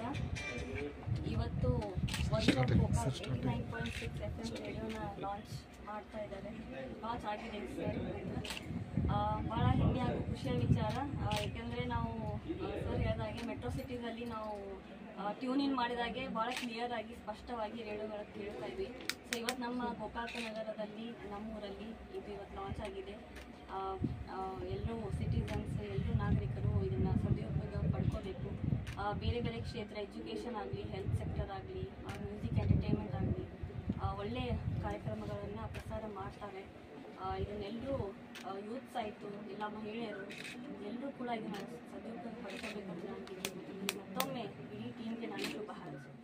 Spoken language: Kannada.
ಇವತ್ತು ಗೋಕಾಕ್ 89.6 FM ರೇಡಿಯೋನ ಲಾಂಚ್ ಮಾಡ್ತಾ ಇದ್ದಾರೆ. ಲಾಂಚ್ ಆಗಿದೆ ಸರ್. ಭಾಳ ಹೆಮ್ಮೆ ಹಾಗೂ ಖುಷಿಯ ವಿಚಾರ. ಏಕೆಂದರೆ ನಾವು ಸರ್ ಹೇಳಿದಾಗೆ ಮೆಟ್ರೋ ಸಿಟೀಸಲ್ಲಿ ನಾವು ಟ್ಯೂನ್ ಇನ್ ಮಾಡಿದಾಗೆ ಭಾಳ ಕ್ಲಿಯರ್ ಆಗಿ ಸ್ಪಷ್ಟವಾಗಿ ರೇಡಿಯೋಗಳು ಕೇಳ್ತಾ ಇದ್ವಿ. ಸೊ ಇವತ್ತು ನಮ್ಮ ಗೋಕಾಕ ನಗರದಲ್ಲಿ ನಮ್ಮೂರಲ್ಲಿ ಇದು ಇವತ್ತು ಲಾಂಚ್ ಆಗಿದೆ. ಎಲ್ಲರೂ ಸಿಟಿಸನ್ಸ್ ಎಲ್ಲರೂ ನಾಗರಿಕರು ಇದನ್ನು ಸದುಪಯೋಗ ಪಡ್ಕೋಬೇಕು. ಬೇರೆ ಬೇರೆ ಕ್ಷೇತ್ರ ಎಜುಕೇಷನ್ ಆಗಲಿ, ಹೆಲ್ತ್ ಸೆಕ್ಟರ್ ಆಗಲಿ, ಮ್ಯೂಸಿಕ್ ಎಂಟರ್ಟೈನ್ಮೆಂಟ್ ಆಗಲಿ ಒಳ್ಳೆಯ ಕಾರ್ಯಕ್ರಮಗಳನ್ನು ಪ್ರಸಾರ ಮಾಡ್ತಾರೆ. ಇದನ್ನೆಲ್ಲರೂ ಯೂತ್ಸ್ ಆಯಿತು, ಎಲ್ಲ ಮಹಿಳೆಯರು ಎಲ್ಲರೂ ಕೂಡ ಇದನ್ನು ಸದುಪಯೋಗ ಪಡ್ಕೋಬೇಕು ಅಂತ ನಾನು ಮತ್ತೊಮ್ಮೆ ಇಡೀ ಟೀಮ್ಗೆ ನಾನು ಶುಭ ಹಾರೈಸುತ್ತೇನೆ.